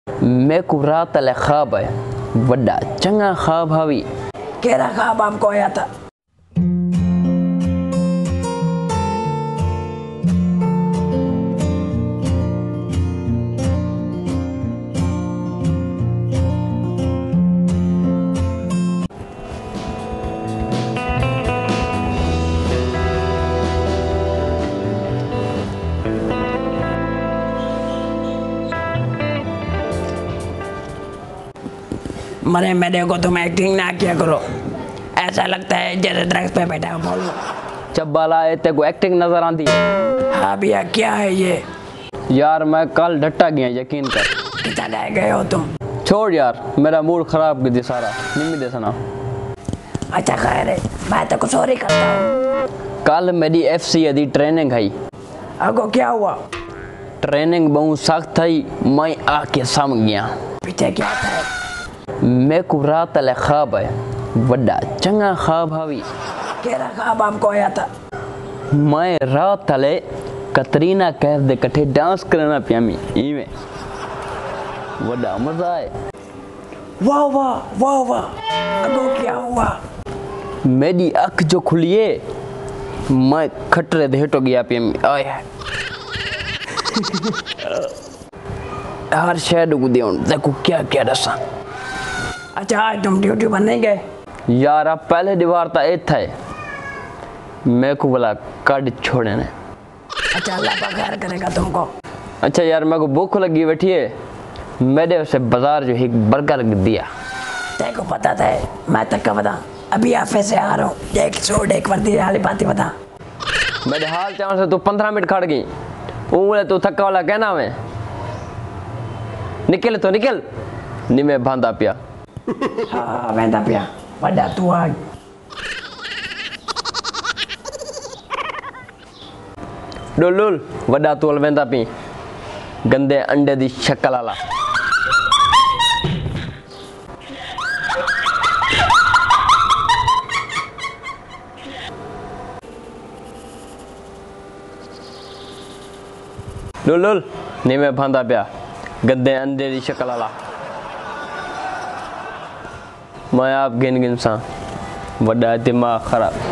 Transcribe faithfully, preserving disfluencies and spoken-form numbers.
मैं को रात अल ख्वाब है वड्डा चंगा ख्वाब हावी। केरा ख्वाब आपको आया था? मरे मेरे को तुम एक्टिंग ना किया करो, ऐसा लगता है जैसे ड्रग्स पे बैठा हूँ। बोलो चब्बाला तेरे को एक्टिंग नजर आती है? हाँ भैया क्या है ये? यार मैं कल डट्टा गया, यकीन कर। कितना गए हो तुम? छोड़ यार, मेरा मूड खराब कर दी सारा। निम्मी दे सना। अच्छा खैर है, मैं तो कुछ और ही करता हूँ। कल मेरी एफ सी दी ट्रेनिंग है। आपको क्या हुआ? ट्रेनिंग बहुत सख्त थी, मैं आके समझ गया। पीछे क्या था? मैं को रात अल ख्वाब है वड्डा चंगा ख्वाब हावी। केरा ख्वाब आपको आया था? मैं रात अले कतरीना कैफ दे कठे डांस करना पिया मी इवें वड्डा मजा आए। वाह वाह वाह वाह। अगो क्या हुआ? मेरी अख जो खुलिए मैं खटरे दे हेटो गया पिया मी। आए हर शहर को दे देखो क्या क्या दसा। अच्छा आज तुम ड्यूटी पर नहीं गए? यार आप पहले दीवार था ए था मैं को बोला कट छोड़े ने। अच्छा अल्लाह पगार करेगा तुमको। अच्छा यार मेरे को भूख लगी बैठी है, मैंने उसे बाजार जो एक बर्गर दिया। तेरे को पता था मैं तक का बता, अभी ऑफिस से आ रहा हूँ, एक छोड़ एक वर्दी वाली बात बता। मेरे हाल चाल से तू पंद्रह मिनट खड़ गई, बोले तू थका वाला कहना मैं निकल तो निकल नी मैं बांधा पिया। हाँ बांधा पिया वड्डा तू आज। डुल डुल वड्डा तू वेंदा पी गंदे अंडे दी शक्ल वाला। डुल डुल नी मैं बांधा पिया गंदे अंडे दी शक्ल वाला। मैं आप गिन गिन सा वड्डा दिमाग खराब।